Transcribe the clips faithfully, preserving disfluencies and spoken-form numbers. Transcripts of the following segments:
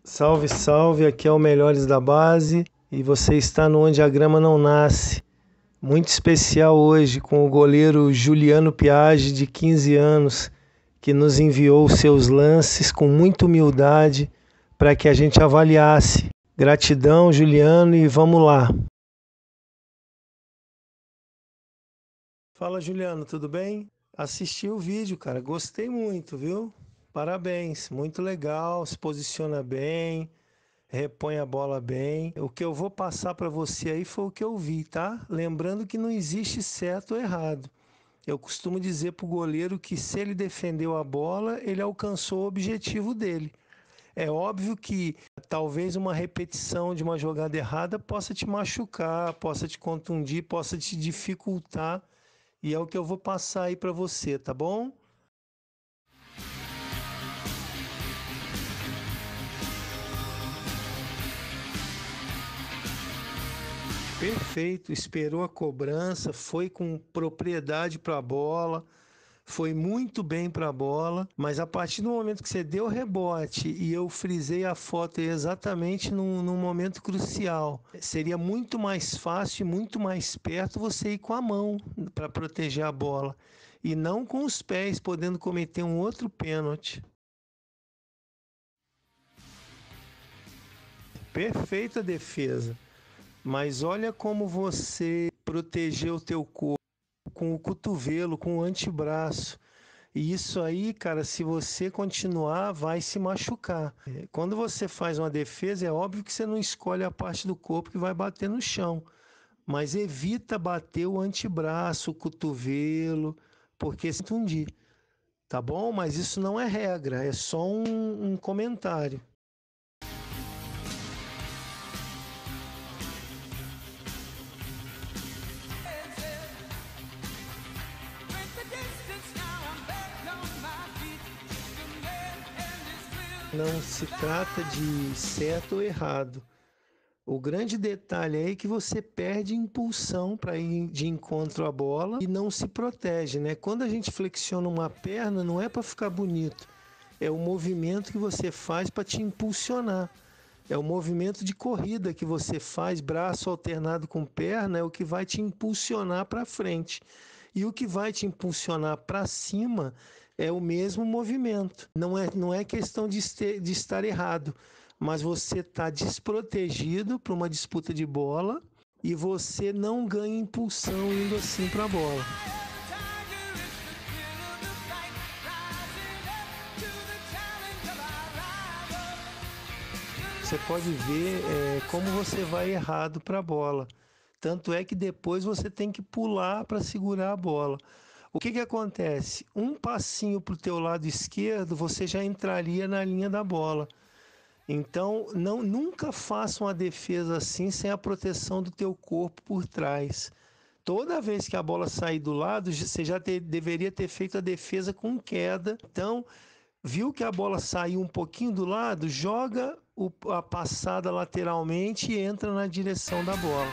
Salve, salve, aqui é o Melhores da Base e você está no Onde a Grama Não Nasce. Muito especial hoje com o goleiro Juliano Piagi, de quinze anos, que nos enviou seus lances com muita humildade para que a gente avaliasse. Gratidão, Juliano, e vamos lá. Fala, Juliano, tudo bem? Assisti o vídeo, cara, gostei muito, viu? Parabéns, muito legal, se posiciona bem, repõe a bola bem. O que eu vou passar para você aí foi o que eu vi, tá? Lembrando que não existe certo ou errado. Eu costumo dizer para o goleiro que se ele defendeu a bola, ele alcançou o objetivo dele. É óbvio que talvez uma repetição de uma jogada errada possa te machucar, possa te contundir, possa te dificultar. E é o que eu vou passar aí para você, tá bom? Perfeito, esperou a cobrança, foi com propriedade para a bola, foi muito bem para a bola, mas a partir do momento que você deu o rebote e eu frisei a foto exatamente num, num momento crucial, seria muito mais fácil e muito mais perto você ir com a mão para proteger a bola e não com os pés, podendo cometer um outro pênalti. Perfeita defesa. Mas olha como você protegeu o teu corpo com o cotovelo, com o antebraço. E isso aí, cara, se você continuar, vai se machucar. É, Quando você faz uma defesa, é óbvio que você não escolhe a parte do corpo que vai bater no chão, mas evita bater o antebraço, o cotovelo, porque se tundir, tá bom? Mas isso não é regra, é só um, um comentário. Não se trata de certo ou errado. O grande detalhe aí é que você perde impulsão para ir de encontro à bola e não se protege, né? Quando a gente flexiona uma perna, não é para ficar bonito, é o movimento que você faz para te impulsionar. É o movimento de corrida que você faz, braço alternado com perna, é o que vai te impulsionar para frente. E o que vai te impulsionar para cima é o mesmo movimento. Não é, não é questão de, este, de estar errado, mas você está desprotegido para uma disputa de bola e você não ganha impulsão indo assim para a bola. Você pode ver é, como você vai errado para a bola. Tanto é que depois você tem que pular para segurar a bola. O que que acontece? Um passinho para o teu lado esquerdo, você já entraria na linha da bola. Então, não, nunca faça uma defesa assim sem a proteção do teu corpo por trás. Toda vez que a bola sair do lado, você já te, deveria ter feito a defesa com queda. Então, viu que a bola saiu um pouquinho do lado, joga o, a passada lateralmente e entra na direção da bola.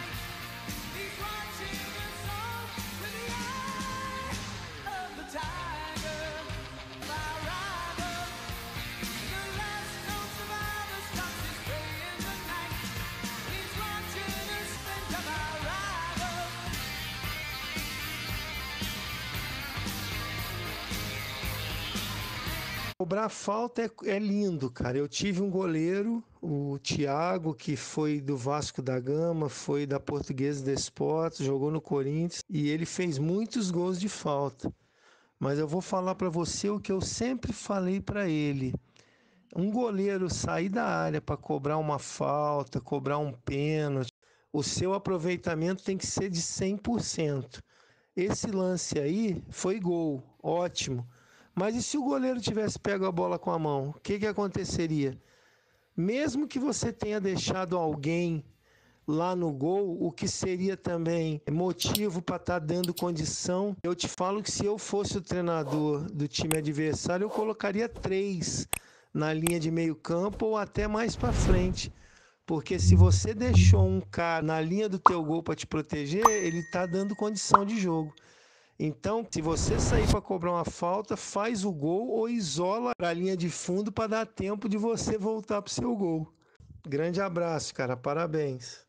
Cobrar falta é, é lindo, cara. Eu tive um goleiro, o Thiago, que foi do Vasco da Gama, foi da Portuguesa de Desportos, jogou no Corinthians e ele fez muitos gols de falta. Mas eu vou falar para você o que eu sempre falei para ele. Um goleiro sair da área para cobrar uma falta, cobrar um pênalti, o seu aproveitamento tem que ser de cem por cento. Esse lance aí foi gol, ótimo. Mas e se o goleiro tivesse pego a bola com a mão? O que que aconteceria? Mesmo que você tenha deixado alguém lá no gol, o que seria também motivo para estar dando condição. Eu te falo que se eu fosse o treinador do time adversário, eu colocaria três na linha de meio campo ou até mais para frente. Porque se você deixou um cara na linha do teu gol para te proteger, ele está dando condição de jogo. Então, se você sair para cobrar uma falta, faz o gol ou isola para a linha de fundo para dar tempo de você voltar para o seu gol. Grande abraço, cara. Parabéns.